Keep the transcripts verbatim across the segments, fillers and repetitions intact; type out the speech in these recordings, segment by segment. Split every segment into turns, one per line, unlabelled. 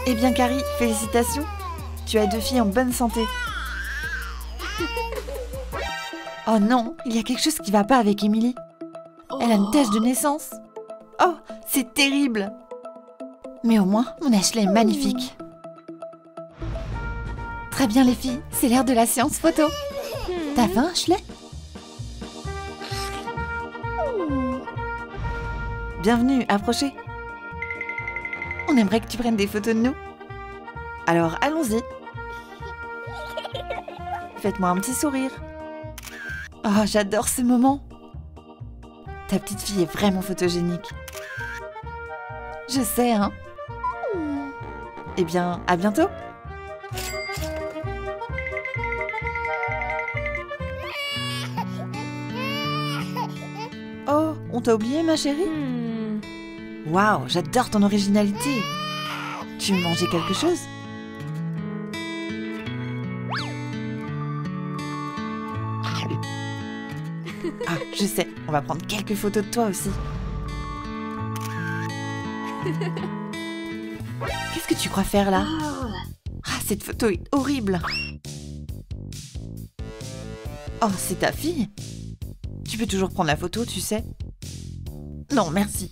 Eh bien Carrie, félicitations. Tu as deux filles en bonne santé. Oh non, il y a quelque chose qui va pas avec Emily. Elle a une tache de naissance. Oh, c'est terrible. Mais au moins, mon Ashley est magnifique. Très bien les filles, c'est l'heure de la séance photo. T'as faim, Ashley? Bienvenue, approchez. On aimerait que tu prennes des photos de nous. Alors, allons-y. Faites-moi un petit sourire. Oh, j'adore ce moment. Ta petite fille est vraiment photogénique. Je sais, hein. Eh bien, à bientôt. Oh, on t'a oublié, ma chérie? Waouh, j'adore ton originalité. Tu veux manger quelque chose? Ah, je sais, on va prendre quelques photos de toi aussi. Qu'est-ce que tu crois faire là? Ah, cette photo est horrible. Oh, c'est ta fille? Tu peux toujours prendre la photo, tu sais? Non, merci.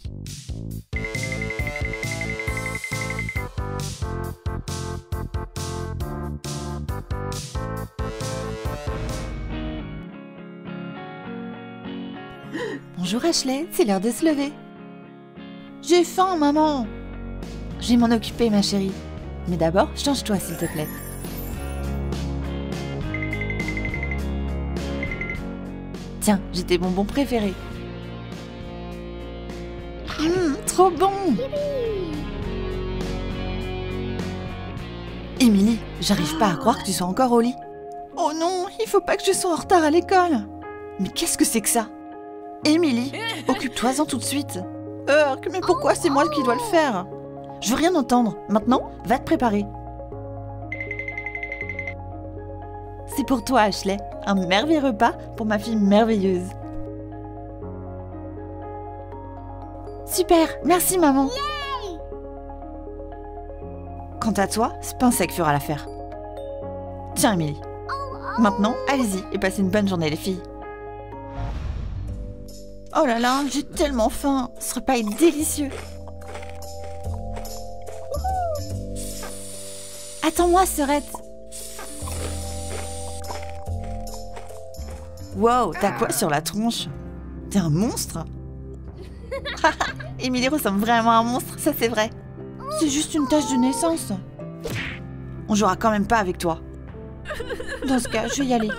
Bonjour Ashley, c'est l'heure de se lever. J'ai faim, maman. Je vais m'en occuper, ma chérie. Mais d'abord, change-toi, s'il te plaît. Tiens, j'ai tes bonbons préférés. Hum, trop bon. Emily, j'arrive pas à croire que tu sois encore au lit. Oh non, il faut pas que je sois en retard à l'école. Mais qu'est-ce que c'est que ça? Emily, occupe-toi-en tout de suite. Urk, mais pourquoi c'est moi qui dois le faire? Je veux rien entendre. Maintenant, va te préparer. C'est pour toi, Ashley. Un merveilleux repas pour ma fille merveilleuse. Super, merci maman. Quant à toi, c'est pain sec fera l'affaire. Tiens, Emily. Maintenant, allez-y et passez une bonne journée, les filles. Oh là là, j'ai tellement faim. Ce repas est délicieux. Attends-moi, sœurette. Wow, t'as quoi sur la tronche? T'es un monstre? Emily ressemble vraiment à un monstre, ça c'est vrai. C'est juste une tache de naissance. On jouera quand même pas avec toi. Dans ce cas, je vais y aller.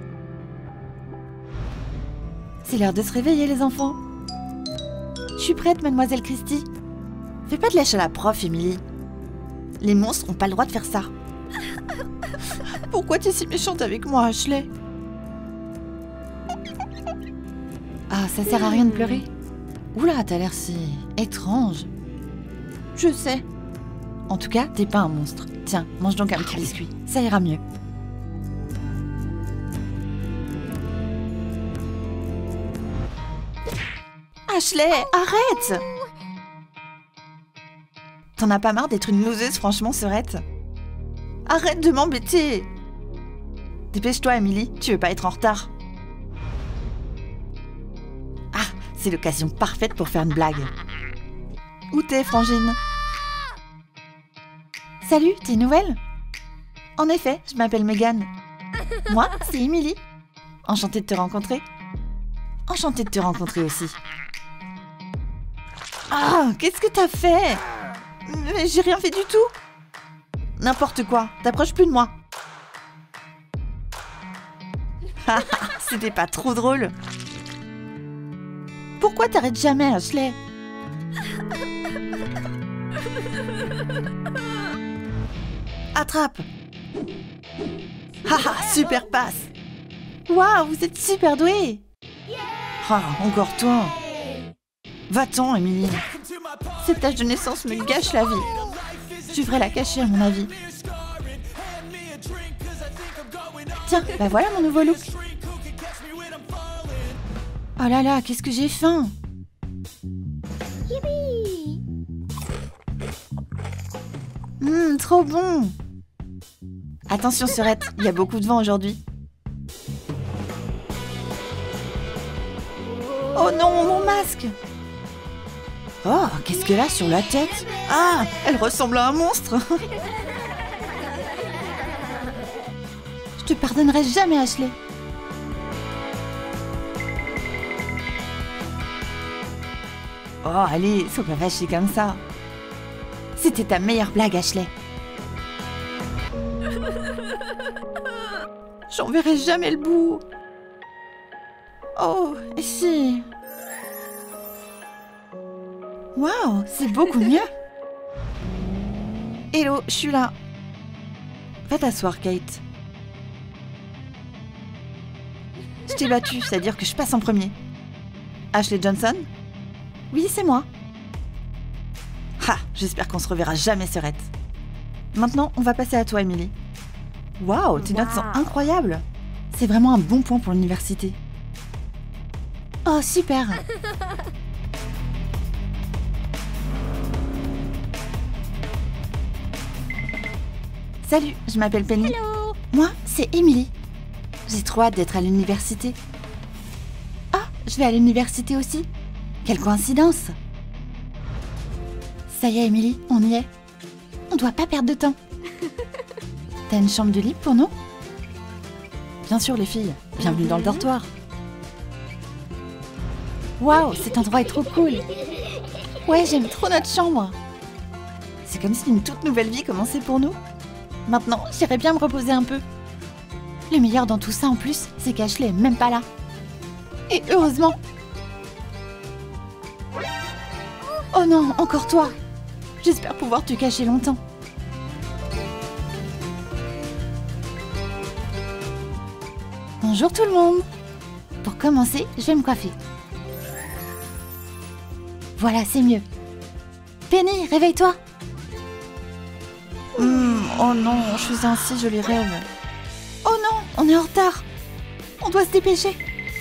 C'est l'heure de se réveiller, les enfants. Je suis prête, mademoiselle Christie. Fais pas de lèche à la prof, Emily. Les monstres n'ont pas le droit de faire ça. Pourquoi tu es si méchante avec moi, Ashley? Ah, ça sert à rien de pleurer. Oula, t'as l'air si étrange. Je sais. En tout cas, t'es pas un monstre. Tiens, mange donc un petit biscuit. Ça ira mieux. Ashley, arrête! T'en as pas marre d'être une loseuse, franchement, sœurette? Arrête de m'embêter! Dépêche-toi, Emily, tu veux pas être en retard. Ah, c'est l'occasion parfaite pour faire une blague. Où t'es, Frangine? Salut, t'es nouvelle? En effet, je m'appelle Megan. Moi, c'est Emily. Enchantée de te rencontrer. Enchantée de te rencontrer aussi. Ah, qu'est-ce que t'as fait? Mais j'ai rien fait du tout. N'importe quoi, t'approches plus de moi. C'était pas trop drôle. Pourquoi t'arrêtes jamais, Ashley? Attrape. Haha, super passe. Waouh, vous êtes super doués. Ah, encore toi. Va-t'en, Emily. Cette tache de naissance me gâche la vie. Je devrais la cacher, à mon avis. Tiens, bah voilà mon nouveau look. Oh là là, qu'est-ce que j'ai faim. Mmh, trop bon. Attention, Sœurette, il y a beaucoup de vent aujourd'hui. Oh non, mon masque! Oh, qu'est-ce qu'elle a sur la tête? Ah, elle ressemble à un monstre. Je te pardonnerai jamais, Ashley. Oh, allez, sois pas fâchée comme ça. C'était ta meilleure blague, Ashley. J'en verrai jamais le bout. Oh, et si... Waouh, c'est beaucoup mieux. Hello, je suis là. Va t'asseoir, Kate. Je t'ai battue, c'est-à-dire que je passe en premier. Ashley Johnson? Oui, c'est moi. Ha, j'espère qu'on se reverra jamais, Sœurette. Maintenant, on va passer à toi, Emily. Waouh, tes notes sont incroyables. C'est vraiment un bon point pour l'université. Oh, super. Salut, je m'appelle Penny.
Hello.
Moi, c'est Emily. J'ai trop hâte d'être à l'université. Ah, je vais à l'université aussi. Quelle coïncidence. Ça y est, Emily, on y est. On doit pas perdre de temps. T'as une chambre de libre pour nous? Bien sûr, les filles. Bienvenue dans le dortoir. Waouh, cet endroit est trop cool. Ouais, j'aime trop notre chambre. C'est comme si une toute nouvelle vie commençait pour nous. Maintenant, j'irais bien me reposer un peu. Le meilleur dans tout ça, en plus, c'est qu'Ashley est même pas là. Et heureusement. Oh non, encore toi. J'espère pouvoir te cacher longtemps. Bonjour tout le monde. Pour commencer, je vais me coiffer. Voilà, c'est mieux. Penny, réveille-toi. Mmh, oh non, je faisais un si joli rêve. Oh non, on est en retard. On doit se dépêcher.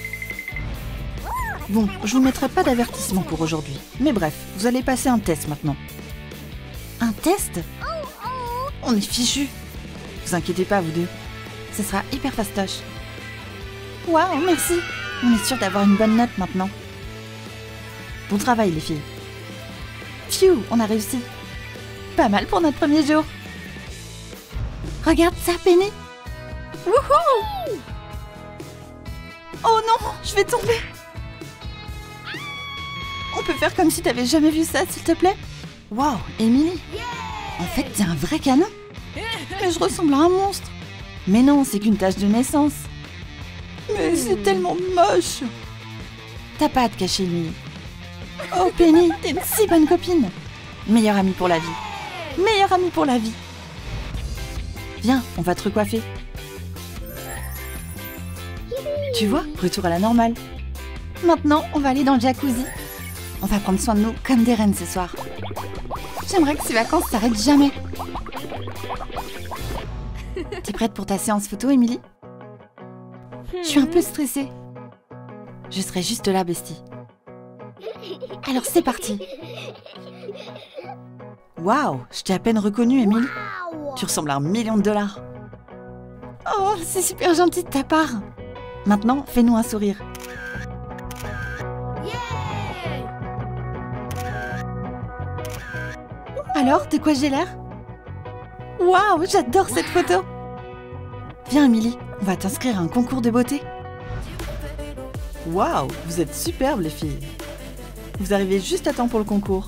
Bon, je vous mettrai pas d'avertissement pour aujourd'hui. Mais bref, vous allez passer un test maintenant. Un test? On est fichus. Vous inquiétez pas, vous deux. Ce sera hyper fastoche. Waouh, merci. On est sûr d'avoir une bonne note maintenant. Bon travail, les filles. Phew, on a réussi. Pas mal pour notre premier jour. Regarde ça, Penny. Wouhou! Oh non, je vais tomber. On peut faire comme si t'avais jamais vu ça, s'il te plaît? Waouh, Emily. En fait, t'es un vrai canon. Mais je ressemble à un monstre. Mais non, c'est qu'une tache de naissance. Mais c'est tellement moche. T'as pas à te cacher, Emily. Oh, Penny, t'es une si bonne copine. Meilleure amie pour la vie. Meilleure amie pour la vie. Viens, on va te recoiffer. Tu vois, retour à la normale. Maintenant, on va aller dans le jacuzzi. On va prendre soin de nous comme des reines ce soir. J'aimerais que ces vacances s'arrêtent jamais. T'es prête pour ta séance photo, Emily? Je suis un peu stressée. Je serai juste là, bestie. Alors c'est parti. Waouh, je t'ai à peine reconnue, Emily. Tu ressembles à un million de dollars. Oh, c'est super gentil de ta part. Maintenant, fais-nous un sourire. Alors, de quoi j'ai l'air? Waouh, j'adore cette photo. Viens, Emily, on va t'inscrire à un concours de beauté. Waouh, vous êtes superbes, les filles. Vous arrivez juste à temps pour le concours.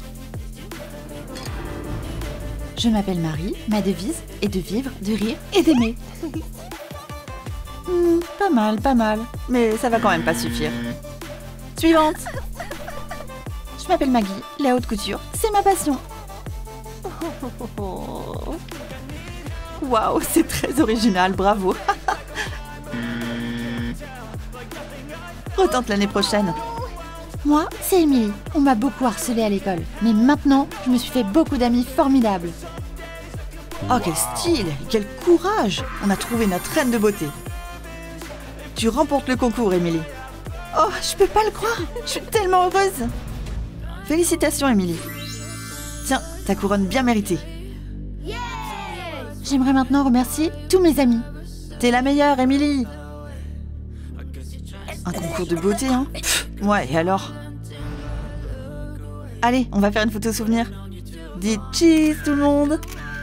Je m'appelle Marie, ma devise est de vivre, de rire et d'aimer. hmm, pas mal, pas mal, mais ça va quand même pas suffire. Suivante. Je m'appelle Maggie, la haute couture, c'est ma passion. Waouh, c'est très original, bravo. Retente l'année prochaine. Moi, c'est Emily. On m'a beaucoup harcelée à l'école. Mais maintenant, je me suis fait beaucoup d'amis formidables. Oh, quel style! Quel courage! On a trouvé notre reine de beauté. Tu remportes le concours, Emily. Oh, je peux pas le croire! Je suis tellement heureuse! Félicitations, Emily. Tiens, ta couronne bien méritée. J'aimerais maintenant remercier tous mes amis. T'es la meilleure, Emily. Un concours de beauté, hein? Pff, ouais, et alors? Allez, on va faire une photo souvenir. Dites cheese, tout le monde!